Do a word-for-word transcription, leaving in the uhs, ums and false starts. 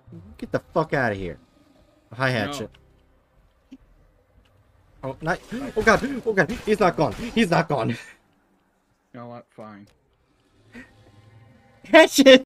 Get the fuck out of here. Hi, Hatchet. No. Oh, not. Oh god. Oh god. He's not gone. He's not gone. You know what? Fine. Hatchet.